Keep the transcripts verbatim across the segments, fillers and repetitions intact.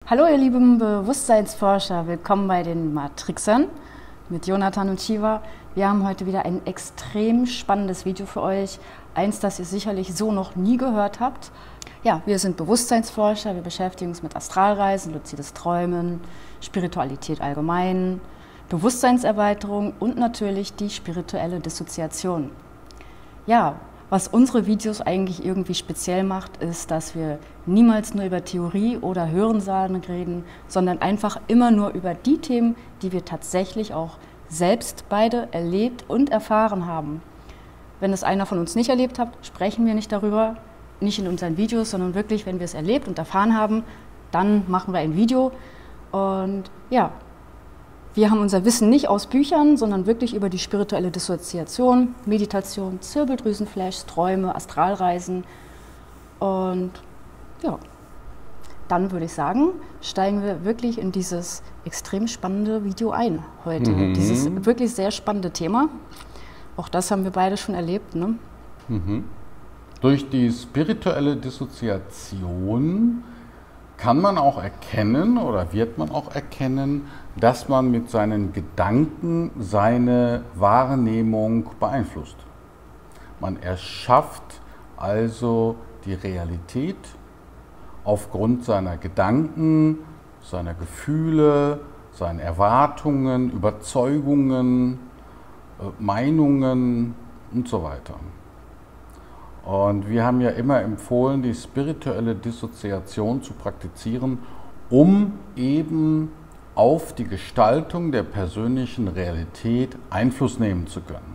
Hallo ihr lieben Bewusstseinsforscher, willkommen bei den Matrixern mit Jonathan und Shiva. Wir haben heute wieder ein extrem spannendes Video für euch, eins, das ihr sicherlich so noch nie gehört habt. Ja, wir sind Bewusstseinsforscher, wir beschäftigen uns mit Astralreisen, luzides Träumen, Spiritualität allgemein, Bewusstseinserweiterung und natürlich die spirituelle Dissoziation. Ja, was unsere Videos eigentlich irgendwie speziell macht, ist, dass wir niemals nur über Theorie oder Hörensagen reden, sondern einfach immer nur über die Themen, die wir tatsächlich auch selbst beide erlebt und erfahren haben. Wenn es einer von uns nicht erlebt hat, sprechen wir nicht darüber, nicht in unseren Videos, sondern wirklich, wenn wir es erlebt und erfahren haben, dann machen wir ein Video. Und ja, wir haben unser Wissen nicht aus Büchern, sondern wirklich über die spirituelle Dissoziation, Meditation, Zirbeldrüsenflash, Träume, Astralreisen. Und ja, dann würde ich sagen, steigen wir wirklich in dieses extrem spannende Video ein heute. Mhm. Dieses wirklich sehr spannende Thema. Auch das haben wir beide schon erlebt, ne? Mhm. Durch die spirituelle Dissoziation kann man auch erkennen oder wird man auch erkennen, dass man mit seinen Gedanken seine Wahrnehmung beeinflusst. Man erschafft also die Realität aufgrund seiner Gedanken, seiner Gefühle, seiner Erwartungen, Überzeugungen, Meinungen und so weiter. Und wir haben ja immer empfohlen, die spirituelle Dissoziation zu praktizieren, um eben auf die Gestaltung der persönlichen Realität Einfluss nehmen zu können.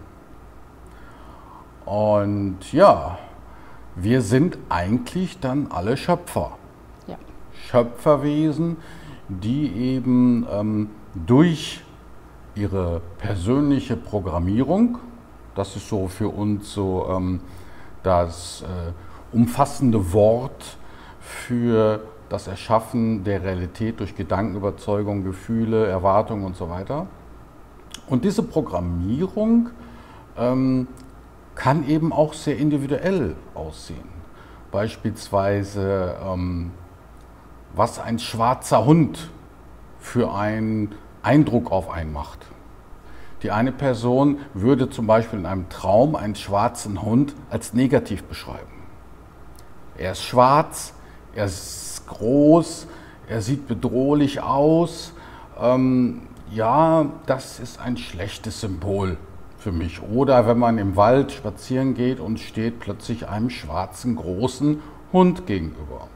Und ja, wir sind eigentlich dann alle Schöpfer. Ja. Schöpferwesen, die eben ähm, durch ihre persönliche Programmierung, das ist so für uns so ähm, das äh, umfassende Wort für das Erschaffen der Realität durch Gedankenüberzeugung, Gefühle, Erwartungen und so weiter. Und diese Programmierung ähm, kann eben auch sehr individuell aussehen. Beispielsweise, ähm, was ein schwarzer Hund für einen Eindruck auf einen macht. Die eine Person würde zum Beispiel in einem Traum einen schwarzen Hund als negativ beschreiben. Er ist schwarz, er ist groß, er sieht bedrohlich aus. Ähm, ja, das ist ein schlechtes Symbol für mich. Oder wenn man im Wald spazieren geht und steht plötzlich einem schwarzen, großen Hund gegenüber.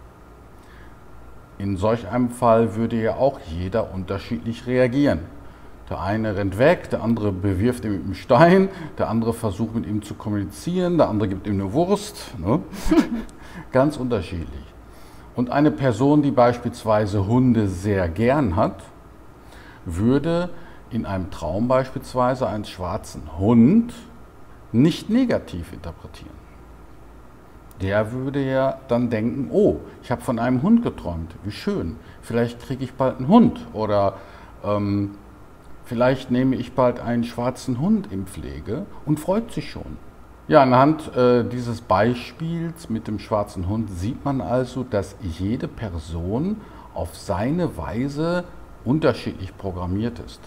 In solch einem Fall würde ja auch jeder unterschiedlich reagieren. Der eine rennt weg, der andere bewirft ihn mit einem Stein, der andere versucht mit ihm zu kommunizieren, der andere gibt ihm eine Wurst. Ne? Ganz unterschiedlich. Und eine Person, die beispielsweise Hunde sehr gern hat, würde in einem Traum beispielsweise einen schwarzen Hund nicht negativ interpretieren. Der würde ja dann denken, oh, ich habe von einem Hund geträumt, wie schön, vielleicht kriege ich bald einen Hund oder ähm, vielleicht nehme ich bald einen schwarzen Hund in Pflege und freut sich schon. Ja, anhand äh, dieses Beispiels mit dem schwarzen Hund sieht man also, dass jede Person auf seine Weise unterschiedlich programmiert ist.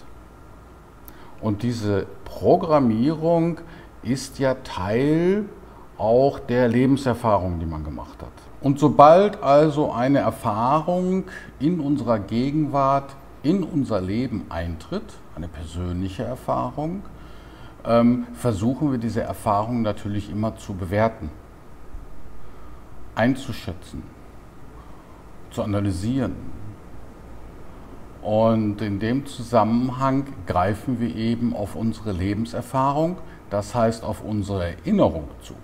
Und diese Programmierung ist ja Teil auch der Lebenserfahrung, die man gemacht hat. Und sobald also eine Erfahrung in unserer Gegenwart in unser Leben eintritt, eine persönliche Erfahrung, ähm, versuchen wir diese Erfahrung natürlich immer zu bewerten, einzuschätzen, zu analysieren. Und in dem Zusammenhang greifen wir eben auf unsere Lebenserfahrung, das heißt auf unsere Erinnerung zu.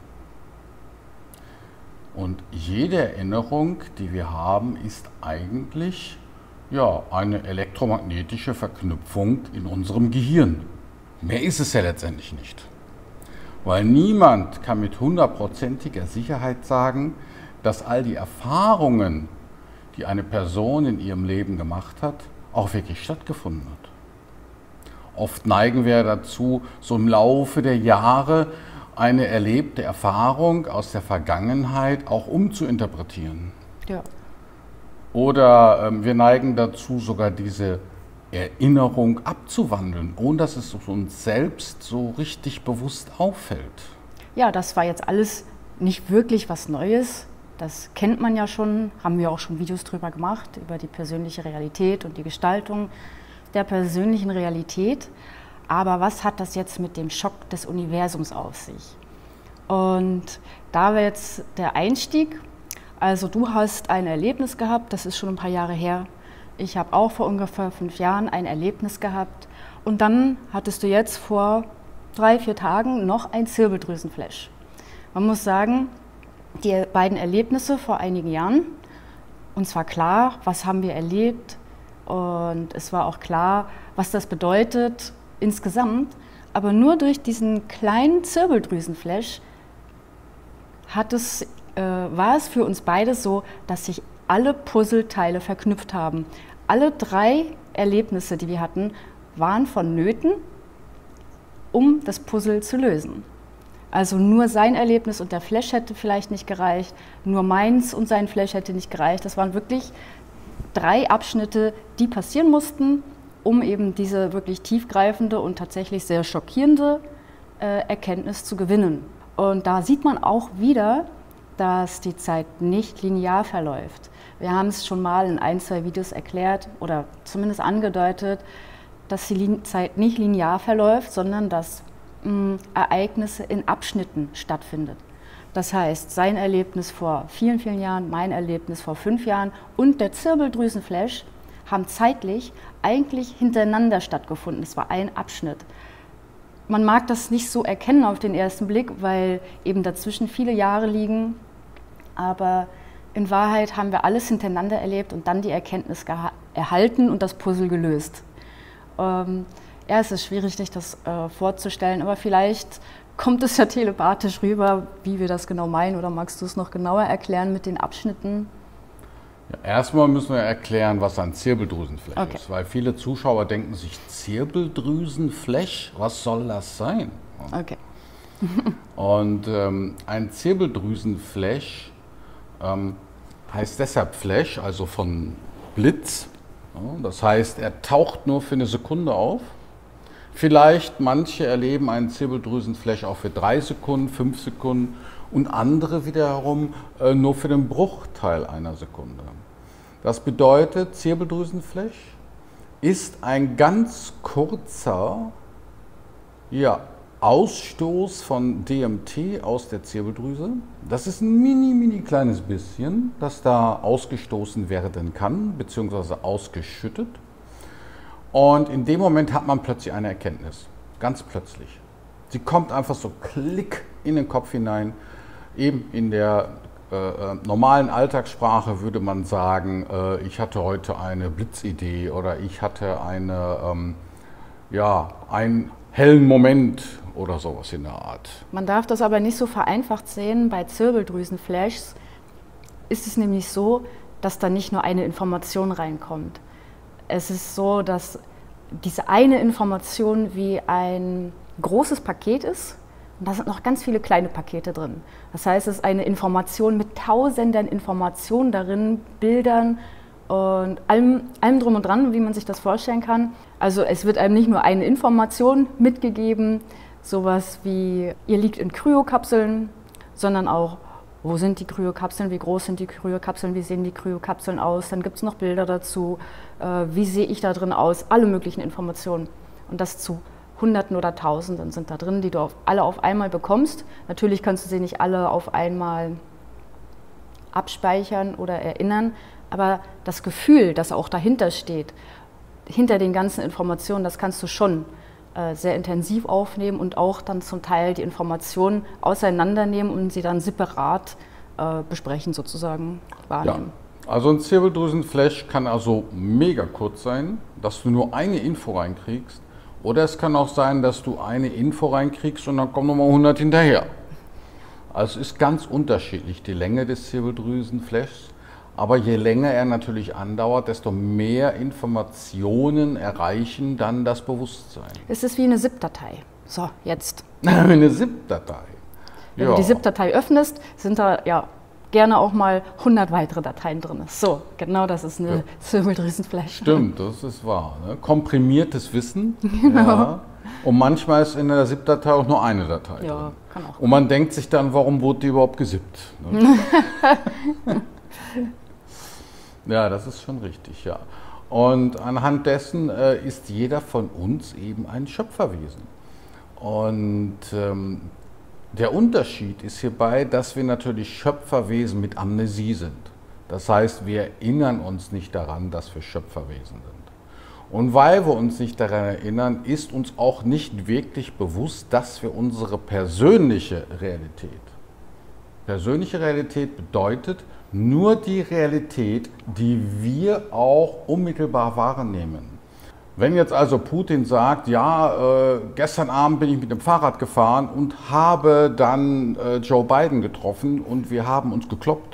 Und jede Erinnerung, die wir haben, ist eigentlich ja, eine elektromagnetische Verknüpfung in unserem Gehirn. Mehr ist es ja letztendlich nicht. Weil niemand kann mit hundertprozentiger Sicherheit sagen, dass all die Erfahrungen, die eine Person in ihrem Leben gemacht hat, auch wirklich stattgefunden hat. Oft neigen wir dazu, so im Laufe der Jahre eine erlebte Erfahrung aus der Vergangenheit auch umzuinterpretieren. Ja. Oder ähm, wir neigen dazu, sogar diese Erinnerung abzuwandeln, ohne dass es uns selbst so richtig bewusst auffällt. Ja, das war jetzt alles nicht wirklich was Neues. Das kennt man ja schon, haben wir auch schon Videos drüber gemacht, über die persönliche Realität und die Gestaltung der persönlichen Realität. Aber was hat das jetzt mit dem Schock des Universums auf sich? Und da wäre jetzt der Einstieg. Also du hast ein Erlebnis gehabt, das ist schon ein paar Jahre her. Ich habe auch vor ungefähr fünf Jahren ein Erlebnis gehabt. Und dann hattest du jetzt vor drei, vier Tagen noch ein Zirbeldrüsenflash. Man muss sagen, die beiden Erlebnisse vor einigen Jahren, uns war klar, was haben wir erlebt, und es war auch klar, was das bedeutet insgesamt. Aber nur durch diesen kleinen Zirbeldrüsenflash hat es, äh, war es für uns beide so, dass sich alle Puzzleteile verknüpft haben. Alle drei Erlebnisse, die wir hatten, waren vonnöten, um das Puzzle zu lösen. Also nur sein Erlebnis und der Flash hätte vielleicht nicht gereicht, nur meins und sein Flash hätte nicht gereicht. Das waren wirklich drei Abschnitte, die passieren mussten, um eben diese wirklich tiefgreifende und tatsächlich sehr schockierende äh, Erkenntnis zu gewinnen. Und da sieht man auch wieder, dass die Zeit nicht linear verläuft. Wir haben es schon mal in ein, zwei Videos erklärt oder zumindest angedeutet, dass die Zeit nicht linear verläuft, sondern dass mh, Ereignisse in Abschnitten stattfinden. Das heißt, sein Erlebnis vor vielen, vielen Jahren, mein Erlebnis vor fünf Jahren und der Zirbeldrüsenflash haben zeitlich eigentlich hintereinander stattgefunden. Es war ein Abschnitt. Man mag das nicht so erkennen auf den ersten Blick, weil eben dazwischen viele Jahre liegen, aber in Wahrheit haben wir alles hintereinander erlebt und dann die Erkenntnis erhalten und das Puzzle gelöst. Ähm, ja, es ist schwierig, sich das äh, vorzustellen, aber vielleicht kommt es ja telepathisch rüber, wie wir das genau meinen, oder magst du es noch genauer erklären mit den Abschnitten? Ja, erstmal müssen wir erklären, was ein Zirbeldrüsenflash Okay. ist, weil viele Zuschauer denken sich, Zirbeldrüsenflash, was soll das sein? Okay. Und ähm, ein Zirbeldrüsenflash ähm, heißt deshalb Flash, also von Blitz. Ja, das heißt, er taucht nur für eine Sekunde auf. Vielleicht manche erleben einen Zirbeldrüsenflash auch für drei Sekunden, fünf Sekunden und andere wiederum äh, nur für den Bruchteil einer Sekunde. Das bedeutet, Zirbeldrüsenflash ist ein ganz kurzer ja, Ausstoß von D M T aus der Zirbeldrüse. Das ist ein mini, mini kleines bisschen, das da ausgestoßen werden kann, beziehungsweise ausgeschüttet. Und in dem Moment hat man plötzlich eine Erkenntnis, ganz plötzlich. Sie kommt einfach so klick in den Kopf hinein. Eben in der äh, normalen Alltagssprache würde man sagen, äh, ich hatte heute eine Blitzidee oder ich hatte eine, ähm, ja, einen hellen Moment oder sowas in der Art. Man darf das aber nicht so vereinfacht sehen. Bei Zirbeldrüsenflashs ist es nämlich so, dass da nicht nur eine Information reinkommt. Es ist so, dass diese eine Information wie ein großes Paket ist und da sind noch ganz viele kleine Pakete drin. Das heißt, es ist eine Information mit tausenden Informationen darin, Bildern und allem, allem drum und dran, wie man sich das vorstellen kann. Also es wird einem nicht nur eine Information mitgegeben, sowas wie, ihr liegt in Kryokapseln, sondern auch, wo sind die Kryokapseln, wie groß sind die Kryokapseln, wie sehen die Kryokapseln aus, dann gibt es noch Bilder dazu, äh, wie sehe ich da drin aus, alle möglichen Informationen. Und das zu Hunderten oder Tausenden sind da drin, die du auf, alle auf einmal bekommst. Natürlich kannst du sie nicht alle auf einmal abspeichern oder erinnern, aber das Gefühl, das auch dahinter steht, hinter den ganzen Informationen, das kannst du schon äh, sehr intensiv aufnehmen und auch dann zum Teil die Informationen auseinandernehmen und sie dann separat äh, besprechen, sozusagen wahrnehmen. Ja, also ein Zirbeldrüsenflash kann also mega kurz sein, dass du nur eine Info reinkriegst, oder es kann auch sein, dass du eine Info reinkriegst und dann kommen nochmal hundert hinterher. Also es ist ganz unterschiedlich, die Länge des Zirbeldrüsenflashs. Aber je länger er natürlich andauert, desto mehr Informationen erreichen dann das Bewusstsein. Es ist wie eine ZIP-Datei. So, jetzt. Eine ZIP-Datei. Wenn Ja. du die ZIP-Datei öffnest, sind da ja gerne auch mal hundert weitere Dateien drin ist. So, genau das ist eine ja. Zirbeldrüsenfläche. Stimmt, das ist wahr. Ne? Komprimiertes Wissen. Genau. Ja. Und manchmal ist in der ZIP-Datei auch nur eine Datei ja, drin. Kann auch. Und man denkt sich dann, warum wurde die überhaupt gesippt? Ne? Ja, das ist schon richtig, ja. Und anhand dessen äh, ist jeder von uns eben ein Schöpferwesen. Und ähm, der Unterschied ist hierbei, dass wir natürlich Schöpferwesen mit Amnesie sind. Das heißt, wir erinnern uns nicht daran, dass wir Schöpferwesen sind. Und weil wir uns nicht daran erinnern, ist uns auch nicht wirklich bewusst, dass wir unsere persönliche Realität, persönliche Realität bedeutet nur die Realität, die wir auch unmittelbar wahrnehmen. Wenn jetzt also Putin sagt, ja, äh, gestern Abend bin ich mit dem Fahrrad gefahren und habe dann äh, Joe Biden getroffen und wir haben uns gekloppt,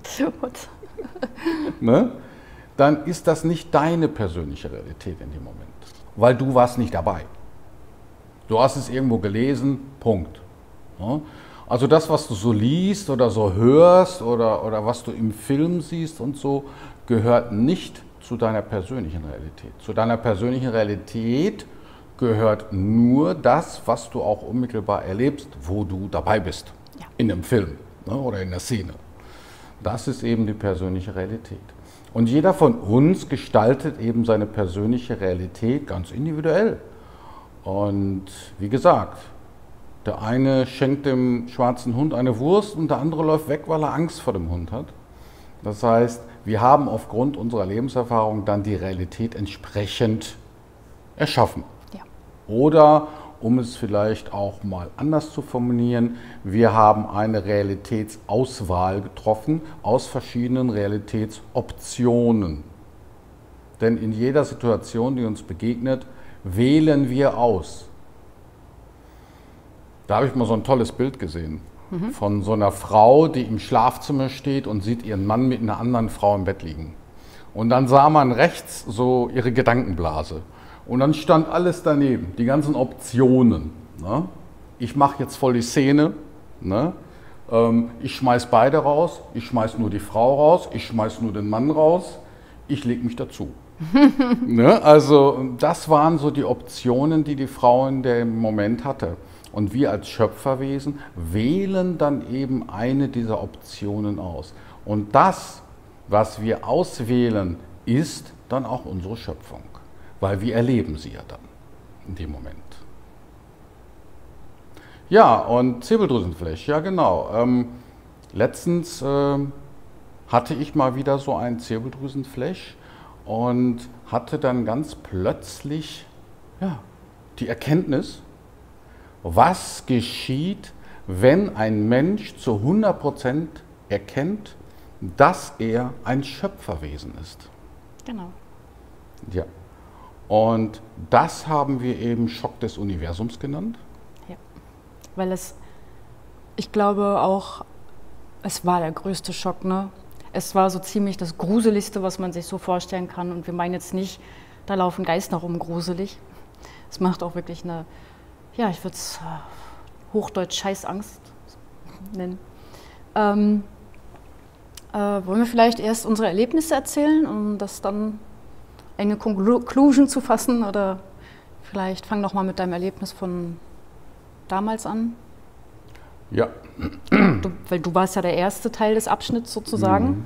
ne? Dann ist das nicht deine persönliche Realität in dem Moment, weil du warst nicht dabei. Du hast es irgendwo gelesen, Punkt. Ja? Also das, was du so liest oder so hörst oder, oder was du im Film siehst und so, gehört nicht zu deiner persönlichen Realität. Zu deiner persönlichen Realität gehört nur das, was du auch unmittelbar erlebst, wo du dabei bist. Ja. In einem Film, ne, oder in der Szene. Das ist eben die persönliche Realität. Und jeder von uns gestaltet eben seine persönliche Realität ganz individuell. Und wie gesagt, der eine schenkt dem schwarzen Hund eine Wurst und der andere läuft weg, weil er Angst vor dem Hund hat. Das heißt, wir haben aufgrund unserer Lebenserfahrung dann die Realität entsprechend erschaffen. Ja. Oder, um es vielleicht auch mal anders zu formulieren, wir haben eine Realitätsauswahl getroffen aus verschiedenen Realitätsoptionen. Denn in jeder Situation, die uns begegnet, wählen wir aus. Da habe ich mal so ein tolles Bild gesehen. Mhm. Von so einer Frau, die im Schlafzimmer steht und sieht ihren Mann mit einer anderen Frau im Bett liegen. Und dann sah man rechts so ihre Gedankenblase. Und dann stand alles daneben, die ganzen Optionen. Ne? Ich mache jetzt voll die Szene. Ne? Ähm, ich schmeiß beide raus, ich schmeiß nur die Frau raus, ich schmeiß nur den Mann raus, ich lege mich dazu. Ne? Also das waren so die Optionen, die die Frau in dem Moment hatte. Und wir als Schöpferwesen wählen dann eben eine dieser Optionen aus. Und das, was wir auswählen, ist dann auch unsere Schöpfung. Weil wir erleben sie ja dann in dem Moment. Ja, und Zirbeldrüsenflash, ja genau. Ähm, letztens äh, hatte ich mal wieder so einen Zirbeldrüsenflash und hatte dann ganz plötzlich ja, die Erkenntnis, was geschieht, wenn ein Mensch zu hundert Prozent erkennt, dass er ein Schöpferwesen ist. Genau. Ja. Und das haben wir eben Schock des Universums genannt. Ja. Weil es, ich glaube auch, es war der größte Schock, ne? Es war so ziemlich das Gruseligste, was man sich so vorstellen kann. Und wir meinen jetzt nicht, da laufen Geister rum, gruselig. Es macht auch wirklich eine, ja, ich würde es Hochdeutsch Scheißangst nennen. Ähm, äh, wollen wir vielleicht erst unsere Erlebnisse erzählen, um das dann eine Conclusion zu fassen? Oder vielleicht fang doch mal mit deinem Erlebnis von damals an. Ja. Du, weil du warst ja der erste Teil des Abschnitts sozusagen. Mhm.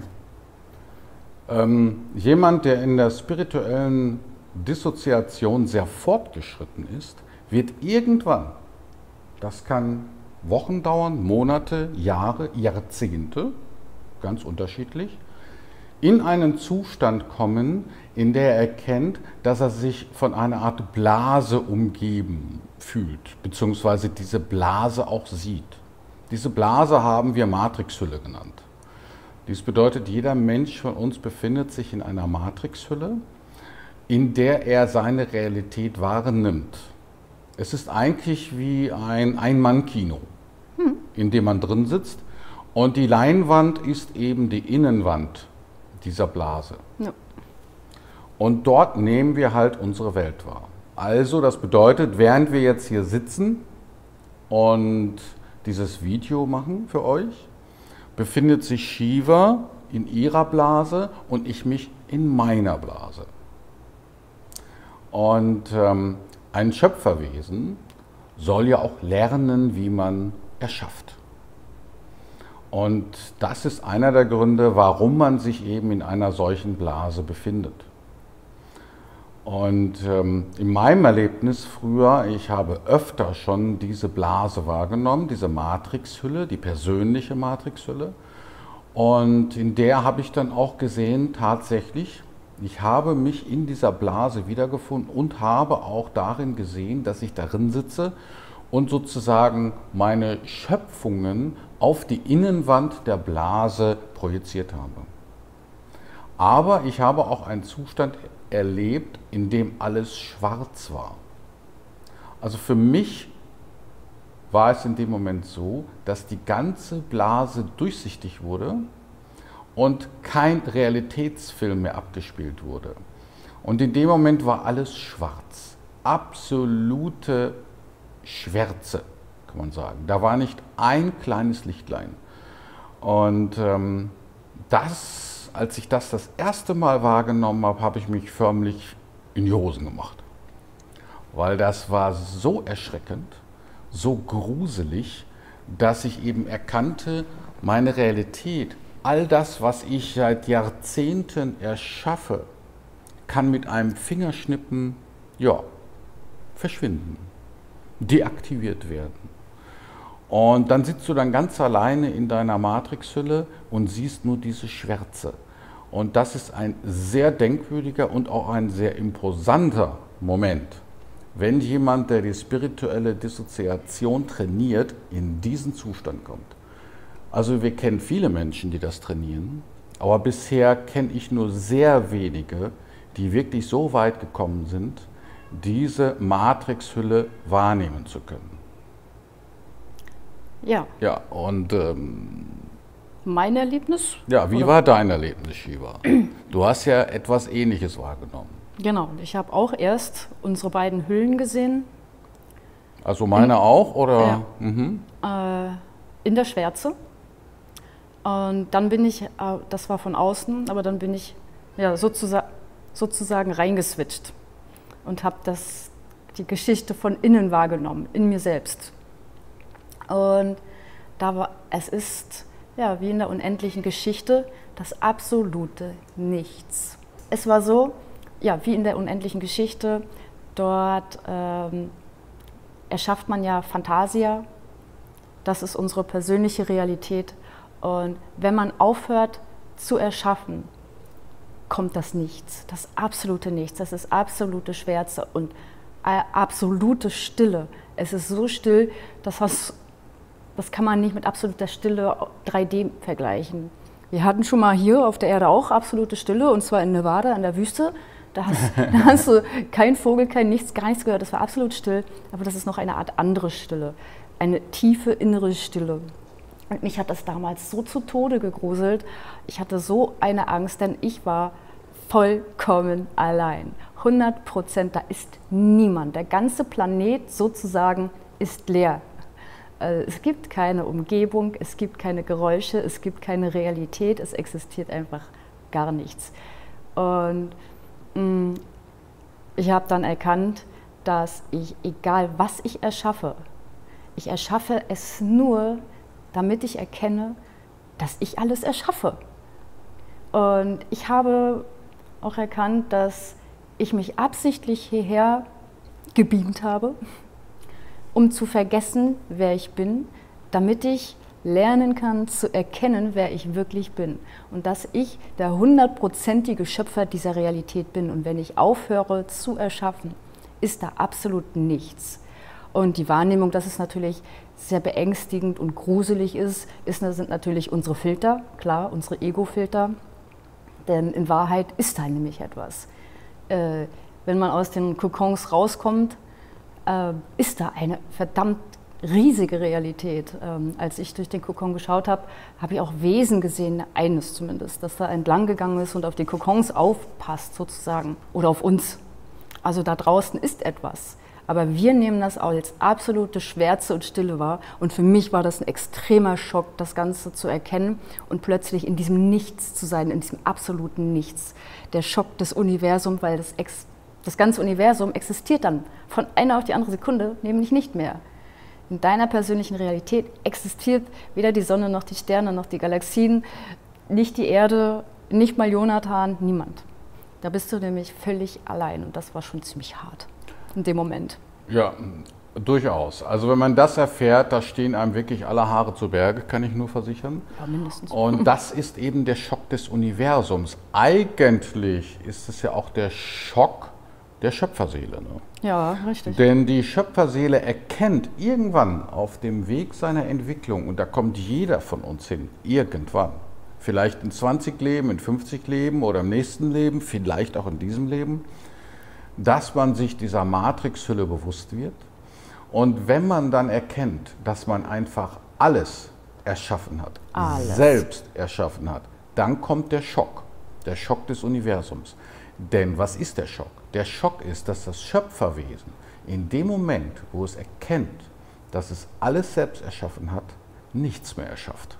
Ähm, jemand, der in der spirituellen Dissoziation sehr fortgeschritten ist, wird irgendwann, das kann Wochen dauern, Monate, Jahre, Jahrzehnte, ganz unterschiedlich, in einen Zustand kommen, in der er erkennt, dass er sich von einer Art Blase umgeben fühlt, beziehungsweise diese Blase auch sieht. Diese Blase haben wir Matrixhülle genannt. Dies bedeutet, jeder Mensch von uns befindet sich in einer Matrixhülle, in der er seine Realität wahrnimmt. Es ist eigentlich wie ein Ein-Mann-Kino, hm. in dem man drin sitzt. Und die Leinwand ist eben die Innenwand dieser Blase. Ja. Und dort nehmen wir halt unsere Welt wahr. Also das bedeutet, während wir jetzt hier sitzen und dieses Video machen für euch, befindet sich Shiva in ihrer Blase und ich mich in meiner Blase. Und ähm, ein Schöpferwesen soll ja auch lernen, wie man erschafft. Und das ist einer der Gründe, warum man sich eben in einer solchen Blase befindet. Und ähm, in meinem Erlebnis früher, ich habe öfter schon diese Blase wahrgenommen, diese Matrixhülle, die persönliche Matrixhülle. Und in der habe ich dann auch gesehen, tatsächlich, ich habe mich in dieser Blase wiedergefunden und habe auch darin gesehen, dass ich darin sitze und sozusagen meine Schöpfungen auf die Innenwand der Blase projiziert habe. Aber ich habe auch einen Zustand erlebt, in dem alles schwarz war. Also für mich war es in dem Moment so, dass die ganze Blase durchsichtig wurde und kein Realitätsfilm mehr abgespielt wurde. Und in dem Moment war alles schwarz. Absolute Schwärze, kann man sagen. Da war nicht ein kleines Lichtlein. Und ähm, das, als ich das das erste Mal wahrgenommen habe, habe ich mich förmlich in die Hosen gemacht. Weil das war so erschreckend, so gruselig, dass ich eben erkannte, meine Realität, all das, was ich seit Jahrzehnten erschaffe, kann mit einem Fingerschnippen, ja, verschwinden, deaktiviert werden. Und dann sitzt du dann ganz alleine in deiner Matrixhülle und siehst nur diese Schwärze. Und das ist ein sehr denkwürdiger und auch ein sehr imposanter Moment, wenn jemand, der die spirituelle Dissoziation trainiert, in diesen Zustand kommt. Also wir kennen viele Menschen, die das trainieren, aber bisher kenne ich nur sehr wenige, die wirklich so weit gekommen sind, diese Matrixhülle wahrnehmen zu können. Ja. Ja, und ähm, mein Erlebnis? Ja, wie oder? war dein Erlebnis, Shiva? Du hast ja etwas Ähnliches wahrgenommen. Genau, ich habe auch erst unsere beiden Hüllen gesehen. Also meine in, auch, oder? Ja. Mhm. Äh, in der Schwärze. Und dann bin ich, äh, das war von außen, aber dann bin ich ja, sozusagen, sozusagen reingeswitcht und habe das, die Geschichte von innen wahrgenommen, in mir selbst. Und da war, es ist ja wie in der unendlichen Geschichte das absolute Nichts. Es war so, ja, wie in der unendlichen Geschichte, dort ähm, erschafft man ja Fantasia, das ist unsere persönliche Realität. Und wenn man aufhört zu erschaffen, kommt das Nichts, das absolute Nichts, das ist absolute Schwärze und absolute Stille. Es ist so still, dass das, das kann man nicht mit absoluter Stille drei D vergleichen. Wir hatten schon mal hier auf der Erde auch absolute Stille, und zwar in Nevada, in der Wüste. Da hast, da hast du kein Vogel, kein Nichts, gar nichts gehört. Das war absolut still, aber das ist noch eine Art andere Stille, eine tiefe innere Stille. Und mich hat das damals so zu Tode gegruselt. Ich hatte so eine Angst, denn ich war vollkommen allein. hundert Prozent, da ist niemand. Der ganze Planet sozusagen ist leer. Es gibt keine Umgebung, es gibt keine Geräusche, es gibt keine Realität, es existiert einfach gar nichts. Und mh, ich habe dann erkannt, dass ich, egal was ich erschaffe, ich erschaffe es nur, damit ich erkenne, dass ich alles erschaffe. Und ich habe auch erkannt, dass ich mich absichtlich hierher gebeamt habe, um zu vergessen, wer ich bin, damit ich lernen kann zu erkennen, wer ich wirklich bin. Und dass ich der hundertprozentige Schöpfer dieser Realität bin. Und wenn ich aufhöre zu erschaffen, ist da absolut nichts. Und die Wahrnehmung, dass es natürlich sehr beängstigend und gruselig ist, ist sind natürlich unsere Filter, klar, unsere Ego-Filter. Denn in Wahrheit ist da nämlich etwas. Äh, wenn man aus den Kokons rauskommt, äh, ist da eine verdammt riesige Realität. Ähm, als ich durch den Kokon geschaut habe, habe ich auch Wesen gesehen, eines zumindest, das da entlang gegangen ist und auf die Kokons aufpasst sozusagen oder auf uns. Also da draußen ist etwas. Aber wir nehmen das als absolute Schwärze und Stille wahr. Und für mich war das ein extremer Schock, das Ganze zu erkennen und plötzlich in diesem Nichts zu sein, in diesem absoluten Nichts. Der Schock des Universums, weil das, Ex das ganze Universum existiert dann von einer auf die andere Sekunde, nämlich nicht mehr. In deiner persönlichen Realität existiert weder die Sonne noch die Sterne noch die Galaxien, nicht die Erde, nicht mal Jonathan, niemand. Da bist du nämlich völlig allein und das war schon ziemlich hart in dem Moment. Ja, durchaus. Also wenn man das erfährt, da stehen einem wirklich alle Haare zu Berge, kann ich nur versichern. Ja, mindestens. Und das ist eben der Schock des Universums. Eigentlich ist es ja auch der Schock der Schöpferseele. Ne? Ja, richtig. Denn die Schöpferseele erkennt irgendwann auf dem Weg seiner Entwicklung, und da kommt jeder von uns hin, irgendwann, vielleicht in zwanzig Leben, in fünfzig Leben oder im nächsten Leben, vielleicht auch in diesem Leben, dass man sich dieser Matrixhülle bewusst wird. Und wenn man dann erkennt, dass man einfach alles erschaffen hat, alles. selbst erschaffen hat, dann kommt der Schock, der Schock des Universums. Denn was ist der Schock? Der Schock ist, dass das Schöpferwesen in dem Moment, wo es erkennt, dass es alles selbst erschaffen hat, nichts mehr erschafft.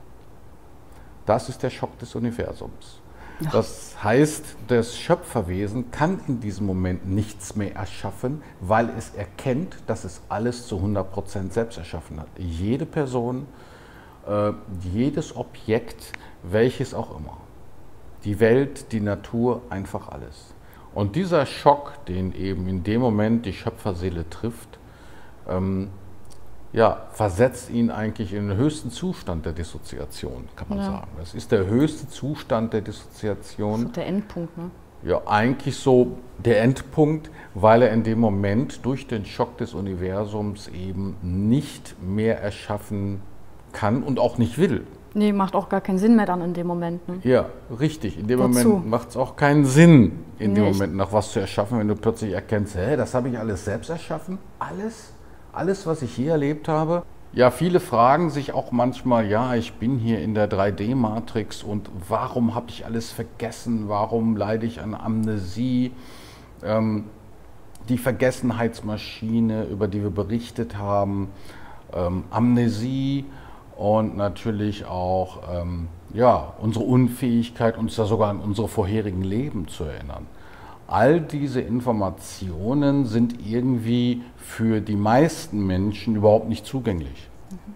Das ist der Schock des Universums. Das heißt, das Schöpferwesen kann in diesem Moment nichts mehr erschaffen, weil es erkennt, dass es alles zu hundert Prozent selbst erschaffen hat. Jede Person, äh, jedes Objekt, welches auch immer. Die Welt, die Natur, einfach alles. Und dieser Schock, den eben in dem Moment die Schöpferseele trifft, ähm, ja, versetzt ihn eigentlich in den höchsten Zustand der Dissoziation, kann man ja. sagen. Das ist der höchste Zustand der Dissoziation. Das ist der Endpunkt, ne? Ja, eigentlich so der Endpunkt, weil er in dem Moment durch den Schock des Universums eben nicht mehr erschaffen kann und auch nicht will. Nee, macht auch gar keinen Sinn mehr dann in dem Moment. Ne? Ja, richtig. In dem Dazu. Moment macht es auch keinen Sinn, in dem Nicht. Moment nach was zu erschaffen, wenn du plötzlich erkennst, hä, das habe ich alles selbst erschaffen? Alles? Alles, was ich je erlebt habe? Ja, viele fragen sich auch manchmal, ja, ich bin hier in der drei D Matrix und warum habe ich alles vergessen? Warum leide ich an Amnesie? Ähm, die Vergessenheitsmaschine, über die wir berichtet haben, ähm, Amnesie und natürlich auch ähm, ja, unsere Unfähigkeit, uns da sogar an unsere vorherigen Leben zu erinnern. All diese Informationen sind irgendwie für die meisten Menschen überhaupt nicht zugänglich.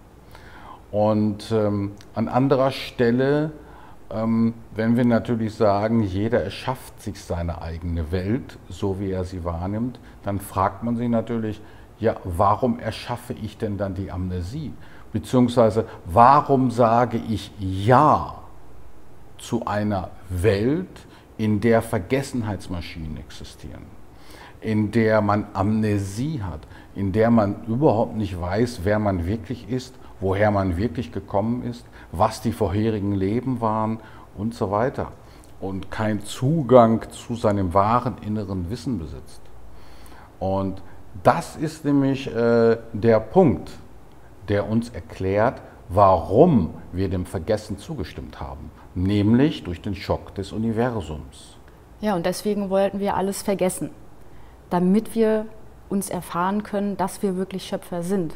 Mhm. Und ähm, an anderer Stelle, ähm, wenn wir natürlich sagen, jeder erschafft sich seine eigene Welt, so wie er sie wahrnimmt, dann fragt man sich natürlich, ja, warum erschaffe ich denn dann die Amnesie? Beziehungsweise, warum sage ich Ja zu einer Welt, in der Vergessenheitsmaschinen existieren, in der man Amnesie hat, in der man überhaupt nicht weiß, wer man wirklich ist, woher man wirklich gekommen ist, was die vorherigen Leben waren und so weiter und keinen Zugang zu seinem wahren inneren Wissen besitzt. Und das ist nämlich äh, der Punkt, der uns erklärt, warum wir dem Vergessen zugestimmt haben, nämlich durch den Schock des Universums. Ja, und deswegen wollten wir alles vergessen, damit wir uns erfahren können, dass wir wirklich Schöpfer sind.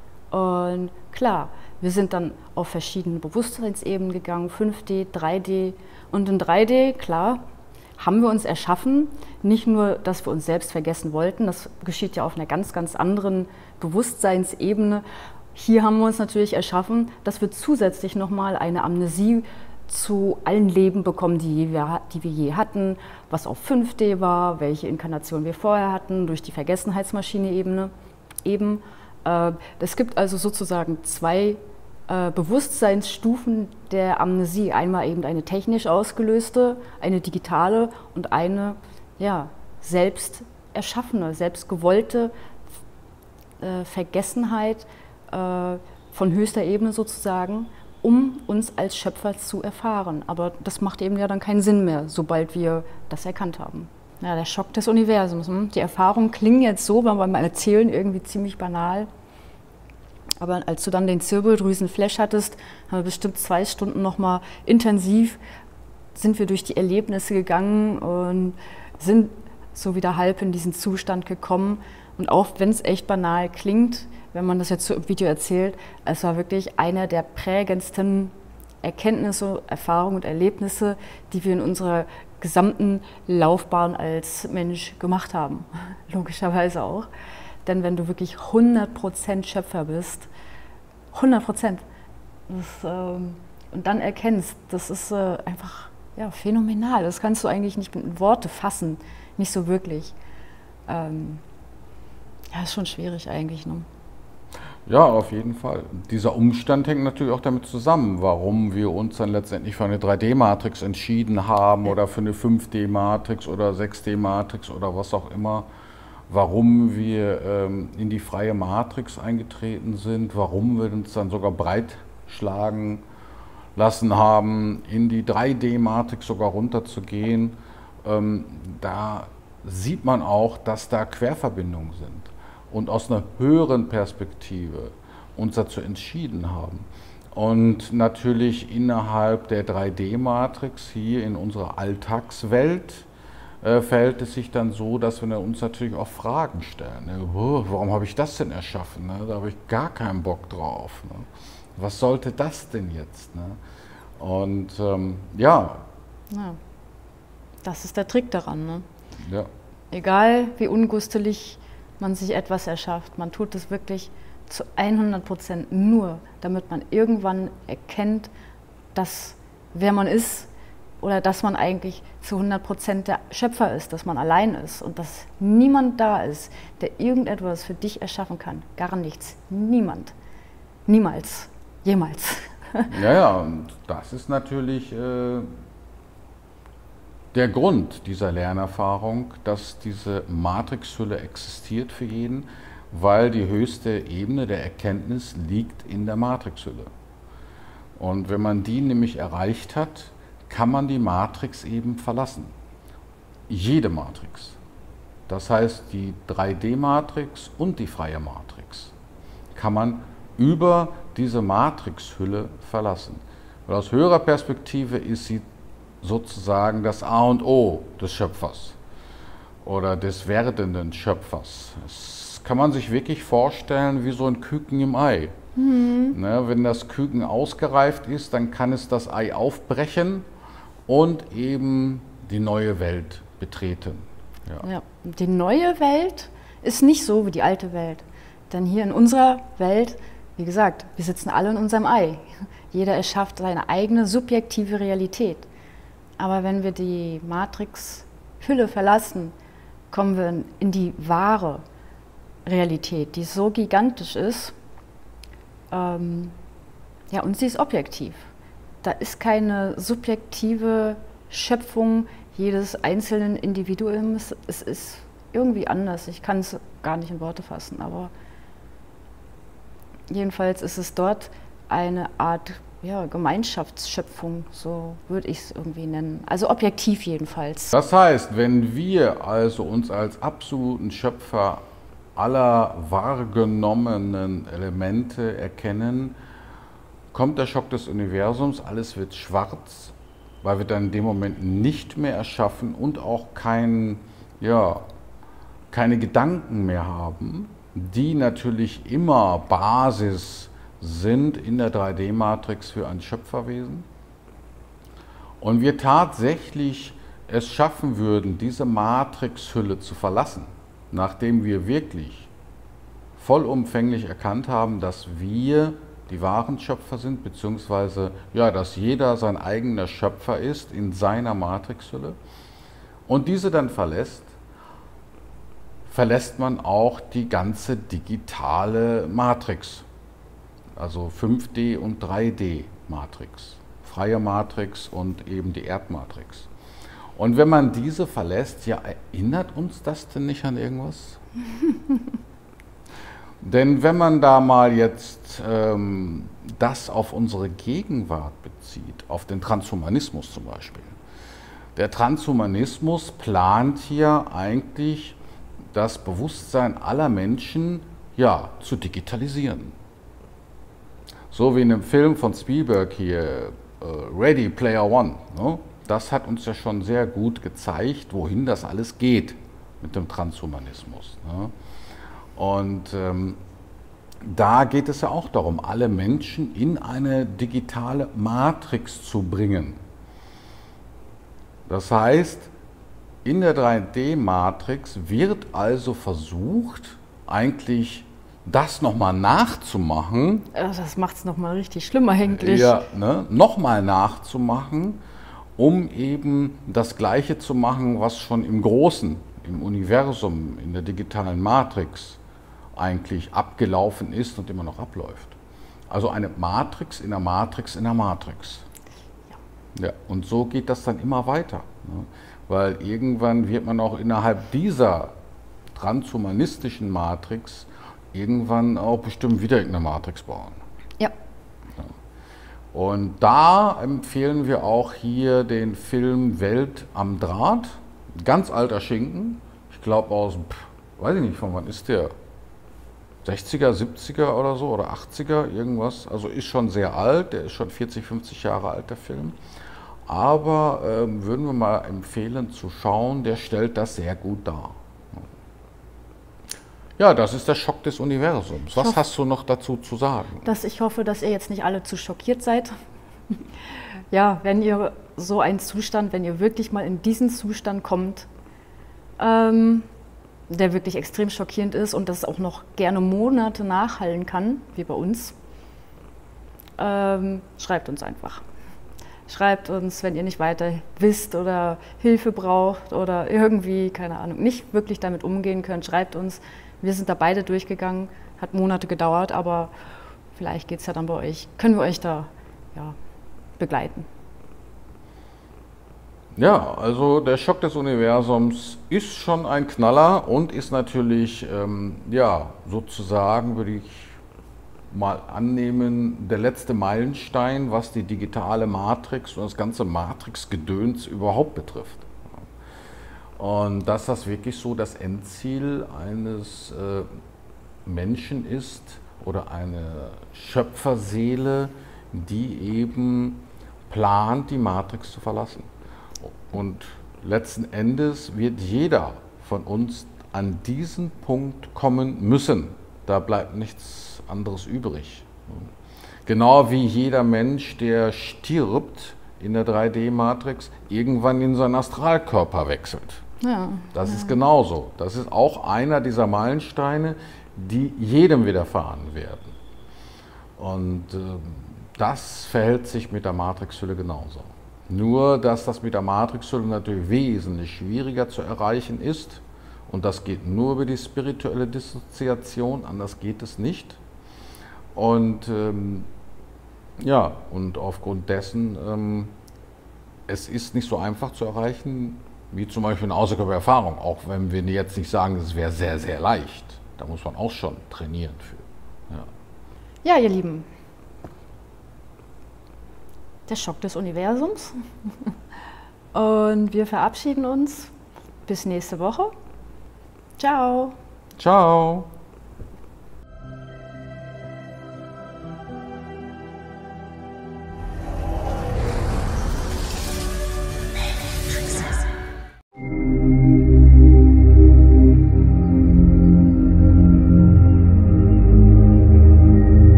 Und klar, wir sind dann auf verschiedene Bewusstseinsebenen gegangen, fünf D, drei D. Und in drei D, klar, haben wir uns erschaffen, nicht nur, dass wir uns selbst vergessen wollten, das geschieht ja auf einer ganz, ganz anderen Bewusstseinsebene. Hier haben wir uns natürlich erschaffen, dass wir zusätzlich nochmal eine Amnesie zu allen Leben bekommen, die wir, die wir je hatten, was auf fünf D war, welche Inkarnation wir vorher hatten, durch die Vergessenheitsmaschine-Ebene eben. Es gibt also sozusagen zwei Bewusstseinsstufen der Amnesie. Einmal eben eine technisch ausgelöste, eine digitale und eine ja, selbst erschaffene, selbst gewollte Vergessenheit von höchster Ebene sozusagen, um uns als Schöpfer zu erfahren. Aber das macht eben ja dann keinen Sinn mehr, sobald wir das erkannt haben. Ja, der Schock des Universums. Hm? Die Erfahrungen klingen jetzt so, wenn wir mal erzählen, irgendwie ziemlich banal. Aber als du dann den Zirbeldrüsenflash hattest, haben wir bestimmt zwei Stunden nochmal intensiv, sind wir durch die Erlebnisse gegangen und sind so wieder halb in diesen Zustand gekommen. Und auch wenn es echt banal klingt, wenn man das jetzt so im Video erzählt, es war wirklich eine der prägendsten Erkenntnisse, Erfahrungen und Erlebnisse, die wir in unserer gesamten Laufbahn als Mensch gemacht haben. Logischerweise auch. Denn wenn du wirklich hundert Prozent Schöpfer bist, hundert Prozent, ähm, und dann erkennst, das ist äh, einfach ja, phänomenal. Das kannst du eigentlich nicht mit Worte fassen, nicht so wirklich. Ähm, ja, ist schon schwierig eigentlich. Ne? Ja, auf jeden Fall. Dieser Umstand hängt natürlich auch damit zusammen, warum wir uns dann letztendlich für eine drei D Matrix entschieden haben oder für eine fünf D Matrix oder sechs D Matrix oder was auch immer. Warum wir ähm, in die freie Matrix eingetreten sind, warum wir uns dann sogar breitschlagen lassen haben, in die drei D Matrix sogar runterzugehen. Ähm, da sieht man auch, dass da Querverbindungen sind und aus einer höheren Perspektive uns dazu entschieden haben. Und natürlich innerhalb der drei D Matrix hier in unserer Alltagswelt äh, verhält es sich dann so, dass wir uns natürlich auch Fragen stellen. Ne? Oh, warum habe ich das denn erschaffen? Ne? Da habe ich gar keinen Bock drauf. Ne? Was sollte das denn jetzt? Ne? Und ähm, ja. ja. Das ist der Trick daran. Ne? Ja. Egal wie ungustelig man sich etwas erschafft, man tut es wirklich zu hundert Prozent nur, damit man irgendwann erkennt, dass wer man ist oder dass man eigentlich zu hundert Prozent der Schöpfer ist, dass man allein ist und dass niemand da ist, der irgendetwas für dich erschaffen kann. Gar nichts. Niemand. Niemals. Jemals. Ja, ja, und das ist natürlich äh, der Grund dieser Lernerfahrung, dass diese Matrixhülle existiert für jeden, weil die höchste Ebene der Erkenntnis liegt in der Matrixhülle. Und wenn man die nämlich erreicht hat, kann man die Matrix eben verlassen. Jede Matrix. Das heißt, die drei D Matrix und die freie Matrix kann man über diese Matrixhülle verlassen. Weil aus höherer Perspektive ist sie sozusagen das A und O des Schöpfers oder des werdenden Schöpfers. Das kann man sich wirklich vorstellen wie so ein Küken im Ei. Mhm. Ne, wenn das Küken ausgereift ist, dann kann es das Ei aufbrechen und eben die neue Welt betreten. Ja. Ja, die neue Welt ist nicht so wie die alte Welt. Denn hier in unserer Welt, wie gesagt, wir sitzen alle in unserem Ei. Jeder erschafft seine eigene subjektive Realität. Aber wenn wir die Matrix-Hülle verlassen, kommen wir in die wahre Realität, die so gigantisch ist, ähm, ja, und sie ist objektiv. Da ist keine subjektive Schöpfung jedes einzelnen Individuums. Es ist irgendwie anders. Ich kann es gar nicht in Worte fassen, aber jedenfalls ist es dort eine Art ja, Gemeinschaftsschöpfung, so würde ich es irgendwie nennen. Also objektiv jedenfalls. Das heißt, wenn wir also uns als absoluten Schöpfer aller wahrgenommenen Elemente erkennen, kommt der Schock des Universums, alles wird schwarz, weil wir dann in dem Moment nicht mehr erschaffen und auch kein, ja, keine Gedanken mehr haben, die natürlich immer Basis sind in der drei D Matrix für ein Schöpferwesen. Und wir tatsächlich es schaffen würden, diese Matrixhülle zu verlassen, nachdem wir wirklich vollumfänglich erkannt haben, dass wir die wahren Schöpfer sind, beziehungsweise ja, dass jeder sein eigener Schöpfer ist in seiner Matrixhülle und diese dann verlässt, verlässt man auch die ganze digitale Matrix, also fünf D und drei D Matrix, freie Matrix und eben die Erdmatrix. Und wenn man diese verlässt, ja, erinnert uns das denn nicht an irgendwas? Denn wenn man da mal jetzt ähm, das auf unsere Gegenwart bezieht, auf den Transhumanismus zum Beispiel. Der Transhumanismus plant hier eigentlich das Bewusstsein aller Menschen ja, zu digitalisieren. So wie in dem Film von Spielberg hier, uh, Ready Player One. Ne? Das hat uns ja schon sehr gut gezeigt, wohin das alles geht. mit dem Transhumanismus. Ne? Und ähm, da geht es ja auch darum, alle Menschen in eine digitale Matrix zu bringen. Das heißt, in der drei D-Matrix wird also versucht, eigentlich das nochmal nachzumachen. Das macht es nochmal richtig schlimmer eigentlich. Ja, ne, nochmal nachzumachen, um eben das Gleiche zu machen, was schon im Großen, im Universum, in der digitalen Matrix eigentlich abgelaufen ist und immer noch abläuft. Also eine Matrix in der Matrix in der Matrix. Ja, und so geht das dann immer weiter. Ne? Weil irgendwann wird man auch innerhalb dieser transhumanistischen Matrix irgendwann auch bestimmt wieder irgendeine Matrix bauen. Ja. Ja. Und da empfehlen wir auch hier den Film Welt am Draht. Ganz alter Schinken. Ich glaube aus, pff, weiß ich nicht, von wann ist der? sechziger, siebziger oder so oder achtziger, irgendwas. Also ist schon sehr alt, der ist schon vierzig, fünfzig Jahre alt, der Film. Aber ähm, würden wir mal empfehlen zu schauen, der stellt das sehr gut dar. Ja, das ist der Schock des Universums. Was hoffe, hast du noch dazu zu sagen? Dass ich hoffe, dass ihr jetzt nicht alle zu schockiert seid. Ja, wenn ihr so einen Zustand, wenn ihr wirklich mal in diesen Zustand kommt, ähm, der wirklich extrem schockierend ist und das auch noch gerne Monate nachhallen kann, wie bei uns, ähm, schreibt uns einfach. Schreibt uns, wenn ihr nicht weiter wisst oder Hilfe braucht oder irgendwie, keine Ahnung, nicht wirklich damit umgehen könnt, schreibt uns. Wir sind da beide durchgegangen, hat Monate gedauert, aber vielleicht geht es ja dann bei euch, können wir euch da ja, begleiten. Ja, also der Schock des Universums ist schon ein Knaller und ist natürlich, ähm, ja, sozusagen, würde ich mal annehmen, der letzte Meilenstein, was die digitale Matrix und das ganze Matrix-Gedöns überhaupt betrifft. Und dass das wirklich so das Endziel eines äh, Menschen ist oder eine Schöpferseele, die eben plant, die Matrix zu verlassen. Und letzten Endes wird jeder von uns an diesen Punkt kommen müssen. Da bleibt nichts anderes übrig. Genau wie jeder Mensch, der stirbt in der drei D-Matrix, irgendwann in seinen Astralkörper wechselt. Ja, das ja. ist genauso. Das ist auch einer dieser Meilensteine, die jedem widerfahren werden. Und äh, das verhält sich mit der Matrixhülle genauso. Nur, dass das mit der Matrixhülle natürlich wesentlich schwieriger zu erreichen ist. Und das geht nur über die spirituelle Dissoziation, anders geht es nicht. Und ähm, ja, und aufgrund dessen, ähm, es ist nicht so einfach zu erreichen, wie zum Beispiel eine Außerkörpererfahrung, auch wenn wir jetzt nicht sagen, es wäre sehr, sehr leicht. Da muss man auch schon trainieren für. Ja, ja ihr Lieben. Der Schock des Universums. Und wir verabschieden uns. Bis nächste Woche. Ciao. Ciao.